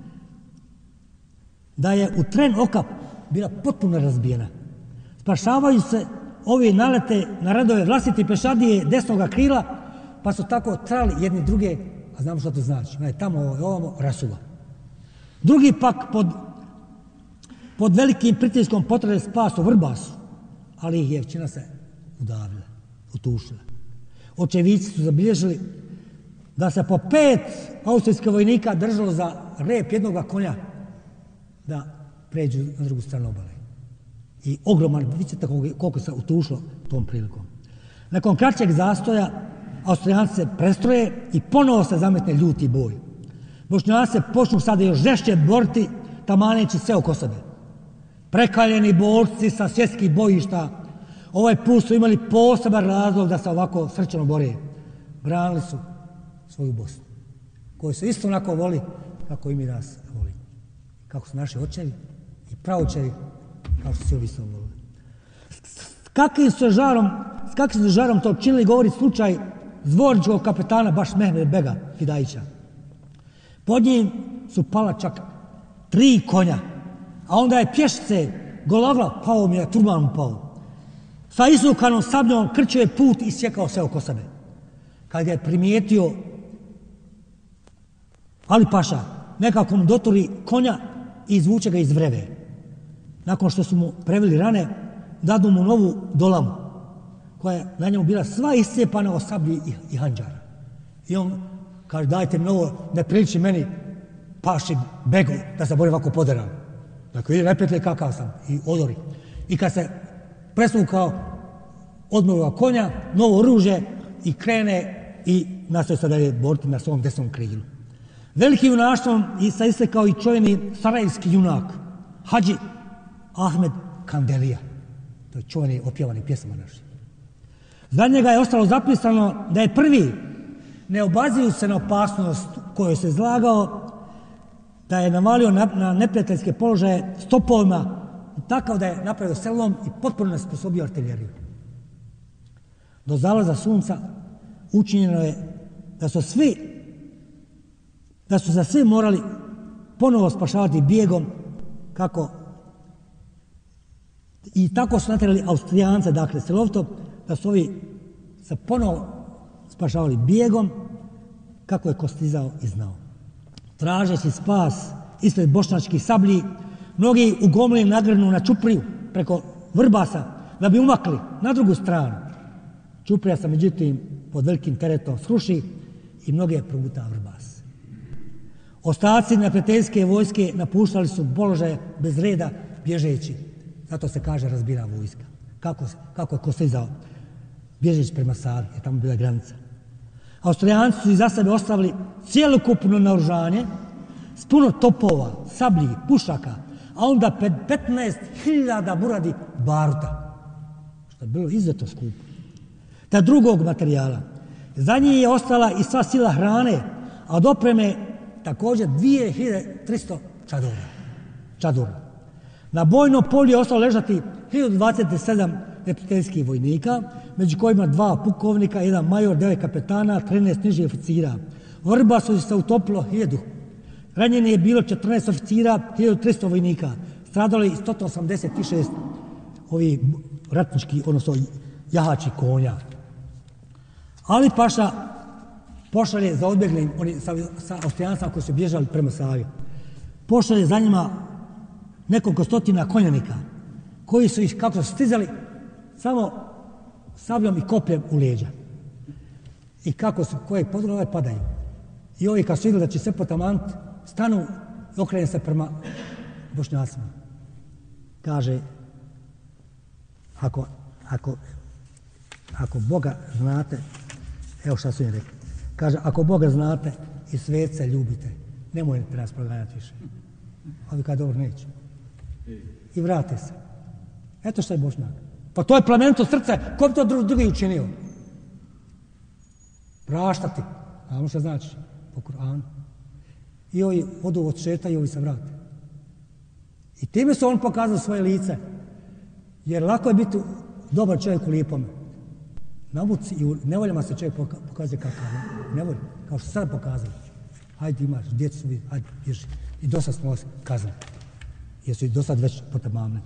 da je u tren oka bila potpuno razbijena. Spašavaju se ovi nalete na redove vlastiti pešadije desnoga krila, pa su tako trali jedni druge, a znamo što to znači, ne, tamo ovamo rasuva. Drugi pak pod, pod velikim pritiskom potrebe spas u Vrbasu, ali ih je većina se udavila, utušila. Očevici su zabilježili da se po pet austrijskih vojnika držalo za rep jednoga konja da pređu na drugu stranu obale. I ogroman, vidite koliko se utušilo tom prilikom. Nakon kraćeg zastoja, Austrijanci se prestroje i ponovo se zametne ljuti boj. Bošnjaci se počnu sada još žešće boriti, tamaneći sve oko sebe. Prekaljeni borci sa svjetskih bojišta ovaj put su imali poseban razlog da se ovako srčano bore. Branili su svoju Bosnu, koju su isto onako voli kako i mi nas voli. Kako su naši očevi i praočevi, kao što su ovi isto volili. S kakvim su žarom, s kakvim su žarom to činili, govori slučaj Zvorničkog kapetana baš Mehmed Bega Fidahića. Pod njim su pala čak tri konja. A onda je pješice Golovlav pao mi je, Turman mu pao. Sa isukanom sabljom krčio je put i sjekao sve oko sebe. Kad ga je primijetio Ali Paša, nekako mu doturi konja i izvuče ga iz vreve. Nakon što su mu preveli rane, dadu mu novu dolamu, koja je na njemu bila sva iscijepana o sablji i, i hanđara. I on kaže, dajte mi novo, ne priliči meni Paši begu da se bori ovako poderan. Dakle, vidi repetle kakav sam i odori. I kad se presvukao, odmrlo konja, novo oružje i krene i nastoji se da je boriti na svom desnom krilu. Veliki junaštvom i sa iste kao i čovjeni sarajevski junak, Hadži Ahmed Kandelija. To je čuveni opjevani pjesama naši. Za njega je ostalo zapisano da je prvi, ne obazirujući se na opasnost kojoj se izlagao, da je navalio na, na neprijateljske položaje stopovima takav da je napravio selom i potpuno nesposobio artiljeriju. Do zalaza sunca učinjeno je da su svi da su se svi morali ponovo spašavati bijegom kako i tako su natjerali Austrijance, dakle silovito, da su ovi se ponovo spašavali bijegom kako je Kostizao i znao. Tražeći spas ispred bošnjačkih sablji, mnogi ugomili nagrnu na Čupriju preko Vrbasa da bi umakli na drugu stranu. Čuprija se međutim pod velikim teretom sruši i mnoge proguta Vrbas. Ostaci neprijateljske vojske napuštali su položaje bez reda bježeći. Zato se kaže razbira vojska. Kako, kako je Kostizao bježeći prema Savi, jer tamo bila granica. Austrijanci su iza sebe ostavili cijelokupno naoružanje s puno topova, sablji, pušaka, a onda petnaest hiljada buradi baruta, što je bilo izuzetno skupo. Te drugog materijala. Za njih je ostala i sva sila hrane, a od opreme također dvije hiljade tristo čadora. čadora. Na bojnom polju je ostalo ležati hiljadu dvadeset sedam neprijateljskih vojnika, među kojima dva pukovnika, jedan major, devet kapetana, trinaest nižih oficira. Vrba su se utopilo hiljadu. Ranjeni je bilo četrnaest oficira, hiljadu tristo vojnika. Stradali i sto osamdeset šest ovi ratnički, odnosno jahači konja. Ali Paša pošalje za odbjeglim, oni sa, sa Austrijancama koji su bježali prema Savi, pošalje za njima nekoliko stotina konjanika, koji su ih, kako su stizali, samo sabljom i kopljem u leđa. I kako su, koje podrove padaju. I ovi kad su vidjeli da će se potamant, stanu i okrene se prema Bošnjacima. Kaže, ako, ako, ako Boga znate, evo šta su im rekli, kaže, ako Boga znate i svece ljubite, nemojte nas proganjati više. Ovi kada dobro neće. I vrate se. Eto što je Bošnjak. Pa to je plemenito srce, ko bi to drugi učinio? Praštati. Znamo što znači po Kur'anu. I ovi odu od šeta i ovi se vrate. I time su on pokazao svoje lice. Jer lako je biti dobar čovjek u lijepome. Na muci i u nevoljama se čovjek pokazuje kakav. Nevolj, kao što sad pokazali. Hajde imaš, djecu su vidi, hajde, bježi. I dosta smo vas kaznili. Jer su i do sad već potamamne.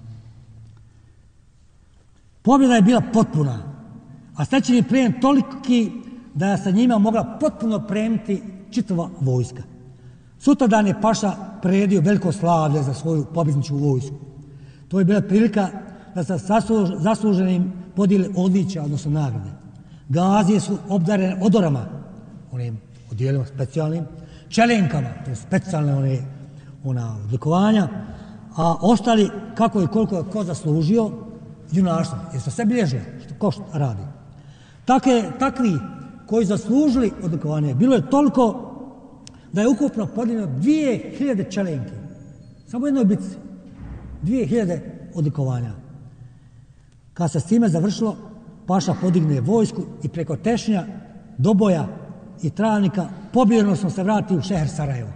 Pobjeda je bila potpuna, a stečeni plijen toliki da je sa njima mogla potpuno premiti čitava vojska. Sutradan je Paša priredio veliko slavlje za svoju pobjedničku vojsku. To je bila prilika da sa zasluženim podijele odličja, odnosno nagrade. Gazije su obdarene odorama, onim odijelima specijalnim, čelenkama, to je specijalne one, ona odlikovanja, a ostali, kako i koliko je ko zaslužio, junaštvo, jer su sve bilježili, što ko što radi. Takve, takvi koji zaslužili odlikovanje, bilo je toliko da je ukupno podijeljeno dvije hiljade čelenke. Samo u jednoj bitci. Dvije hiljade odlikovanja. Kad se s time završilo, Paša podigne vojsku i preko Tešnja, Doboja i Travnika pobjednosno se vrati u šeher Sarajevo.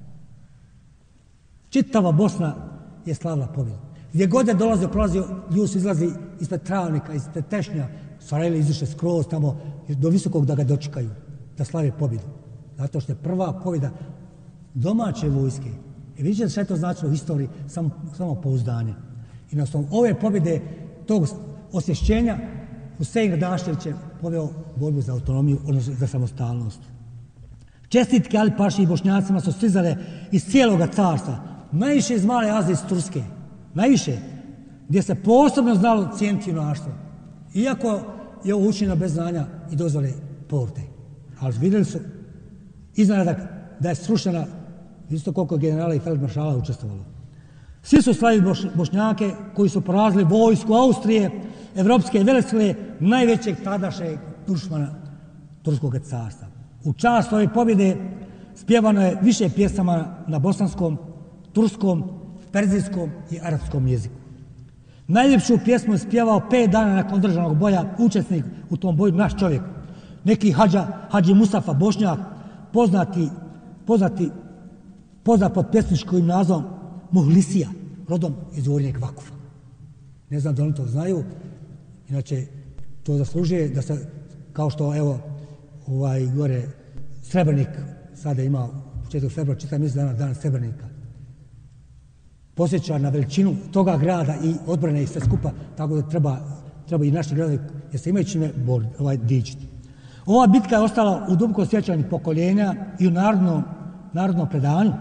Čitava Bosna je slavila pobjedu. Gdje god je dolazio, prolazio, ljudi su izlazi ispred Travnika, ispred Tešnja, Sarajevo iziše skroz tamo do visokog da ga dočekaju, da slave pobjedu. Zato što je prva pobjeda domaće vojske. I vidite što je to značilo u historiji, samo, samo pouzdanje. I na osnovu ove pobjede, tog osvješćenja, Husein Radašević je poveo borbu za autonomiju, odnosno za samostalnost. Čestitke Ali Paši i Bošnjacima su stizale iz cijeloga carstva, najviše iz Male Azije, iz Turske, najviše, gdje se posebno znalo cijeniti junaštvo. Iako je ovo učinjeno bez znanja i dozvole porte. Ali vidjeli su iznenada da je srušena isto koliko generala i feldmaršala učestvovalo. Svi su slavili boš, Bošnjake koji su porazili vojsku Austrije, evropske velesile, najvećeg tadašnjeg dušmana Turskog carstva. U čast ove pobjede spjevano je više pjesama na bosanskom, turskom, perzijskom i arapskom jeziku. Najljepšu pjesmu je spjevao pet dana nakon državnog boja učesnik u tom boju naš čovjek, neki Hadža, Hadži Mustafa Bošnjak, poznati, poznati, poznat pod pjesničkim nazvom Muhlisija, rodom iz Gornjeg Vakufa. Ne znam da oni to znaju, inače to zaslužuje da se, kao što evo, ovaj gore Srebrnik sada ima u početku februara, čitav mjesec dana, dan Srebrnika. Posjeća na veličinu toga grada i odbrane i sve skupa, tako da treba, treba i naši gradovi, jer se imaju čime ovaj, dičiti. Ova bitka je ostala u dubokom sjećanju pokoljenja i u narodnom, narodnom predanju.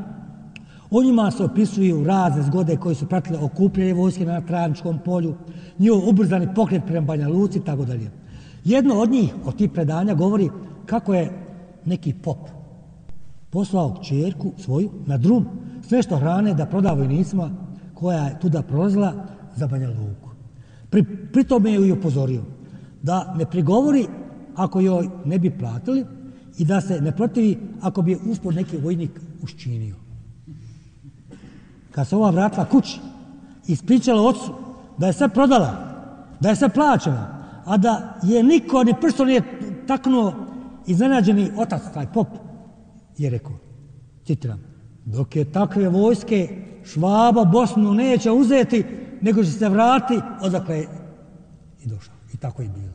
O njima se opisuju razne zgode koje su pratile okupljanje vojske na Travničkom polju, njihov ubrzani pokret prema Banja Luci i tako dalje. Jedno od njih, od tih predanja, govori kako je neki pop poslao kćerku svoju na drum s nešto hrane da proda vojnicima koja je tuda prolazila za Banja Luku. Pri, pri tome je i upozorio da ne prigovori ako joj ne bi platili i da se ne protivi ako bi je uspod neki vojnik uščinio. Kad se ova vratila kući, ispričala ocu da je sve prodala, da je sve plaćena, a da je niko ni prstom nije taknuo, iznenađeni otac, taj pop, je rekao, citiram, dok je takve vojske Švaba Bosnu neće uzeti, nego će se vrati odakle je i došao. I tako je bilo.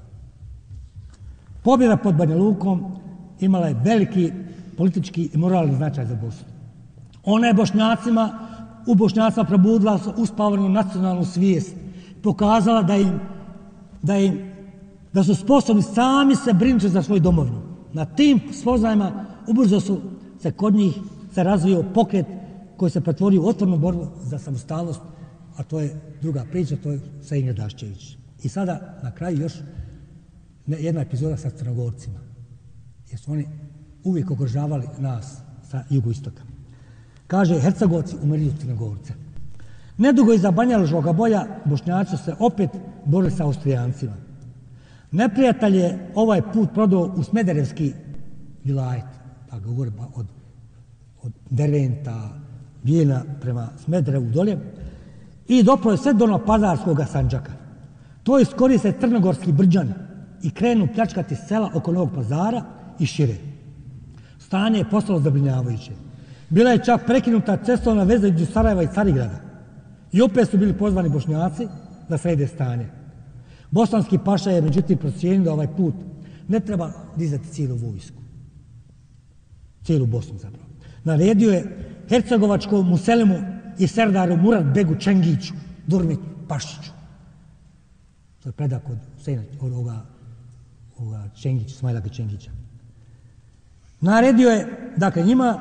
Pobjeda pod Banja Lukom imala je veliki politički i moralni značaj za Bosnu. Ona je Bošnjacima, u Bošnjacima probudila uspavanu nacionalnu svijest, pokazala da im, da im, da su sposobni sami se brinuti za svoju domovinu. Na tim spoznajima ubrzo su se kod njih se razvio pokret koji se pretvorio u otvornu borbu za samostalnost, a to je druga priča, to je Husein Radašević. I sada na kraju još jedna epizoda sa Crnogorcima, jer su oni uvijek ugrožavali nas sa jugoistoka. Kaže, Hercegovci umirili Crnogorce. Nedugo iza Banjalučkoga boja Bošnjaci su se opet borili sa Austrijancima. Neprijatelj je ovaj put prodao u Smederevski vilajet, tako govori od, od Derventa, Bijena prema Smederevu dolje, i dopro je sve do Novopazarskog Sandžaka. To iskoriste crnogorski brđani i krenu pljačkati sela oko Novog Pazara i šire. Stanje je postalo zabrinjavajuće. Bila je čak prekinuta cestovna veza između Sarajeva i Carigrada. I opet su bili pozvani Bošnjaci da srede stanje. Bosanski paša je međutim procijenio da ovaj put ne treba dizati cijelu vojsku. Cijelu Bosnu zapravo. Naredio je hercegovačkom Muselimu i Serdaru Murat Begu Čengiću, Durmit Pašiću. To je predak od Huseina, od ovoga, ovoga Čengića, Smajlaka Čengića. Naredio je, dakle, njima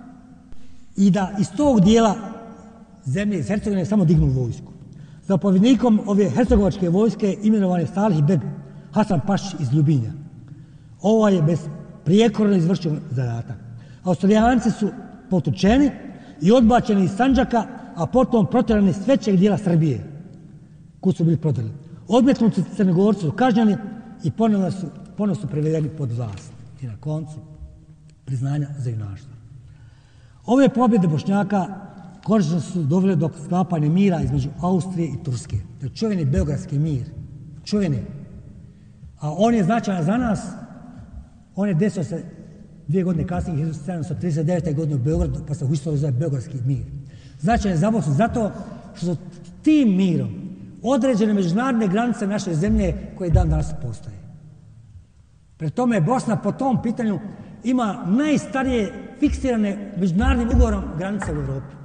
i da iz tog dijela zemlje iz Hercegovine samo dignu vojsku. Zapovjednikom ove hercegovačke vojske imenovan je Salih Beg Hasan Pašić iz Ljubinja. Ovo je bez prijekorno izvršio zadatak. Austrijanci su potučeni i odbačeni iz Sandžaka, a potom protjerani s većeg dijela Srbije, kud su bili prodali. Odmetnuti Crnogorci su kažnjeni i ponovno su, ponovno su privedeni pod vlast. I na koncu priznanja za junaštvo. Ove pobjede Bošnjaka konačno su dovele do sklapanja mira između Austrije i Turske. To je čuveni Beogradski mir. Čuveni. A on je značajan za nas. On je desio se dvije godine kasnije, hiljadu sedamsto trideset devete. godine u Beogradu, pa se u istoriji zove Beogradski mir. Značajan je za Bosnu zato što su tim mirom određene međunarodne granice naše zemlje koje dan danas postoje. Pre tome Bosna po tom pitanju ima najstarije fiksirane međunarodnim ugovorom granice u Europi.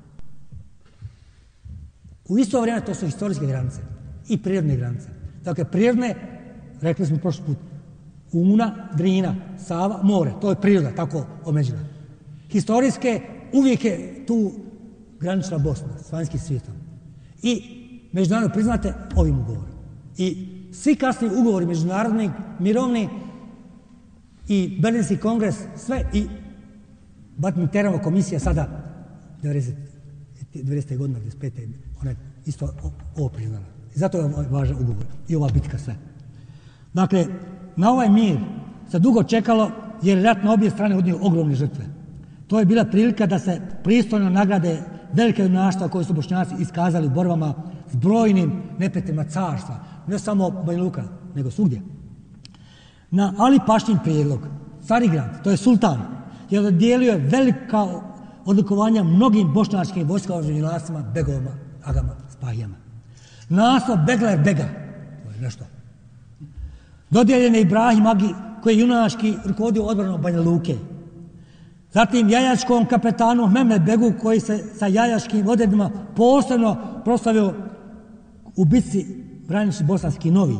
U isto vrijeme to su historijske granice i prirodne granice. Dakle, prirodne, rekli smo prošli put, Una, Drina, Sava, more, to je priroda, tako omeđena. Historijske, uvijek je tu granična Bosna s vanjskim svijetom. I međunarodno priznate ovim ugovorom. I svi kasni ugovori međunarodni, mirovni i Berlinski kongres, sve i Badminterova komisija sada devedesete godine, devedeset pete ona je isto ovo priznala. I zato je ovaj važan ugovor i ova bitka sve. Dakle, na ovaj mir se dugo čekalo jer rat na obje strane odnio ogromne žrtve. To je bila prilika da se pristojno nagrade velike junaštva koje su Bošnjaci iskazali u borbama s brojnim neprijateljima carstva, ne samo Banja Luka, nego svugdje. Na Ali Pašin prijedlog, Carigrad, to je sultan, je dodijelio velika odlikovanja mnogim bošnjačkim vojskovođenim junaštvima, begovima, agama, spahijama. Naslov Begler Bega, to je nešto. Dodijeljen je Ibrahim Agi, koji je junački rukovodio odbranom Banja Luke. Zatim jajačkom kapetanu Mehmed Begu, koji se sa jajačkim odredima posebno proslavio u bitci braniči Bosanski Novi.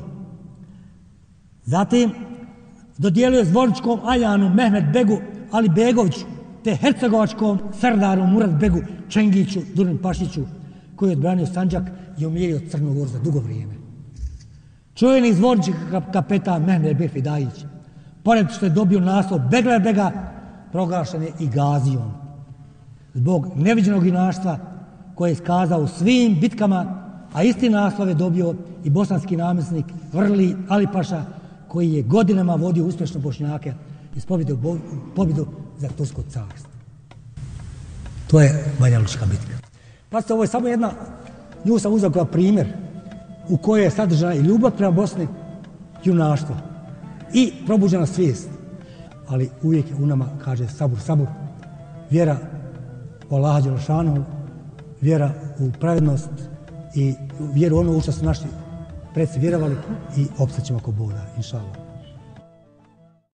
Zatim dodijelio je Zvorničkom Ajanu Mehmed Begu Ali Begoviću, te hercegovačkom Srdaru Murad Begu Čengiću Durin Pašiću, koji je odbranio Sandžak i umirio Crnu Goru za dugo vrijeme. Čuveni zvornički kapetan Mehmed Beg Fidajić, pored što je dobio naslov Begler Bega, proglašen je i Gazijom. Zbog neviđenog junaštva koje je iskazao u svim bitkama, a isti naslov je dobio i bosanski namjesnik Vrli Alipaša, koji je godinama vodio uspješno Bošnjake iz pobjedu, pobjedu za Tursko carstvo. To je Banja Lučka bitka. Pazite, ovo je samo jedna, nju sam uzeo kao primjer u kojoj je sadržana i ljubav prema Bosni, junaštvo i probuđena svijest. Ali uvijek u nama kaže sabur, sabur, vjera u Allaha Đelešanohu, vjera u pravednost i vjeru ono u što su naši predsi vjerovali i opstat ćemo ako Bog da, inša Allah.